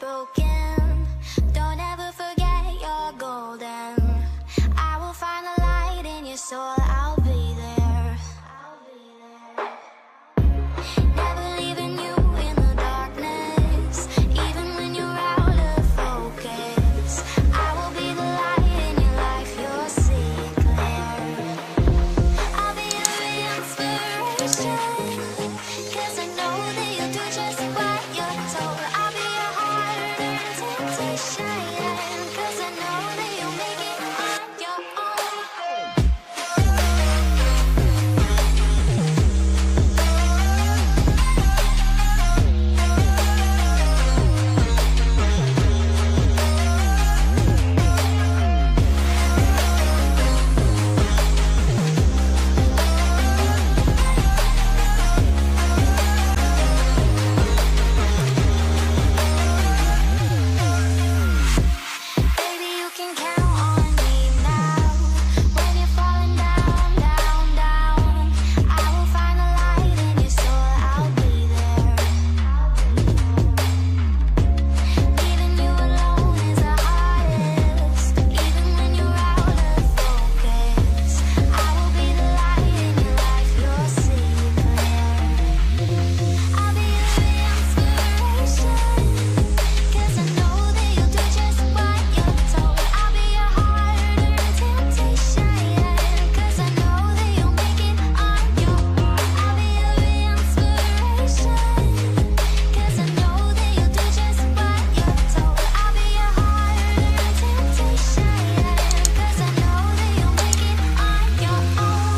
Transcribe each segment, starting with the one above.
broken. Don't ever forget you're golden. I will find the light in your soul. I'll be there. Never leaving you in the darkness, even when you're out of focus. I will be the light in your life. You'll see it clear. I'll be your inspiration, 'cause I know that you'll do just what you're told. I'll be your heart and temptation, 'cause I know that you'll make it on your own. Baby, you can count on me now. When you're falling down, down, down, I will find the light in your soul. I'll be there. Leaving you alone is the hardest, even when you're out of focus. I will be the light in your life. You'll see it clear. I'll be your inspiration, 'cause I know that you'll do just what you're told. I'll be your heart and temptation, 'cause I know that you'll make it on your own. I'll be your inspiration, 'cause I know that you'll do just what you're told. I'll be your heart and temptation, 'cause I know that you'll make it on your own.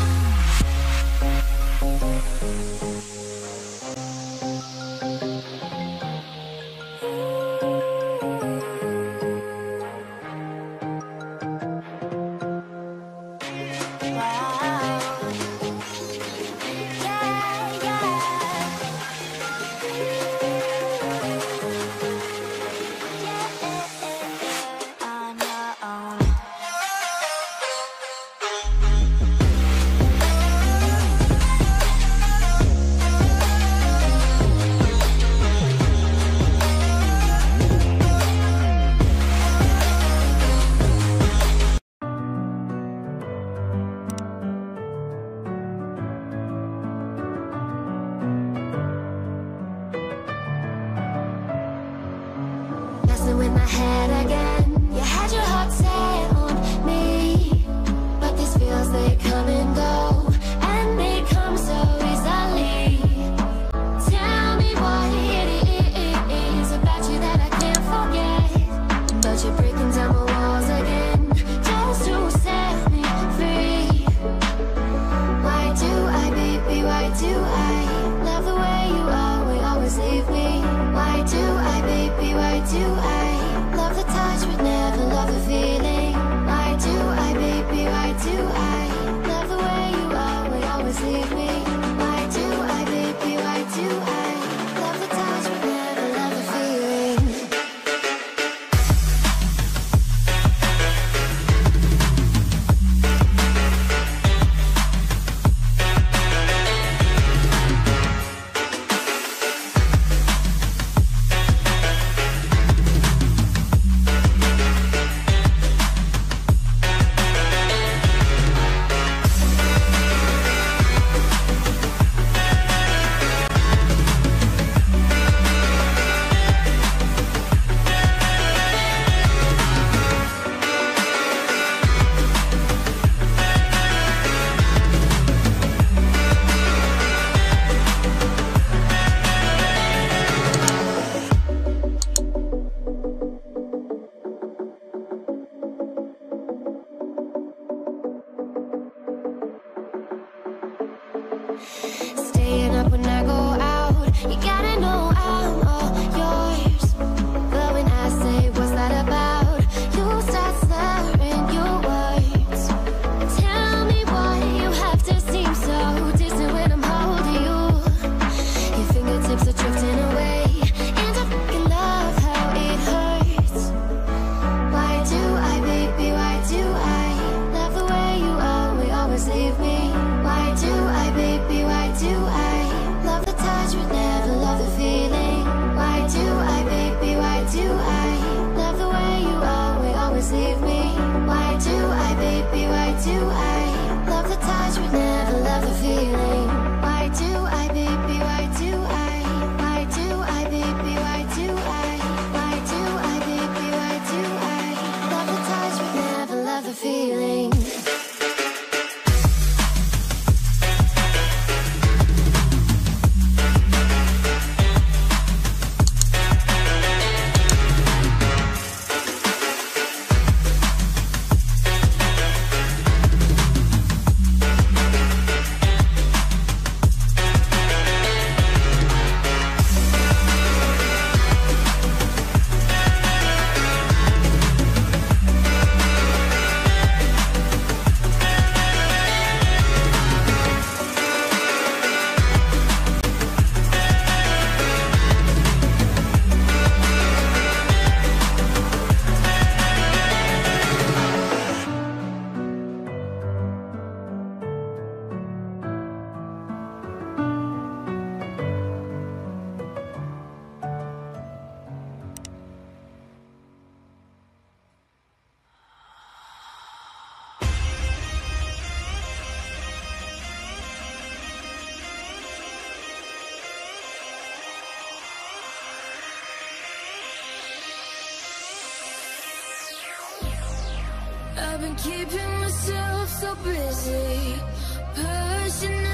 Wow. Yeah, yeah. On your own. Messing with my head again. You had your heart set on me, but these feels, they come and go, and they come so easily. Tell me what it is about you that I can't forget, but you're breaking down my walls again, just to set me free. Why do I, baby, why do I love the way you always leave me? Why do I, baby, why do I love the touch but never love the feeling? Why do I, baby, why do I love the way you always leave me? Why do I, baby, why do I love the touch but never love the feeling? I've been keeping myself so busy, pushing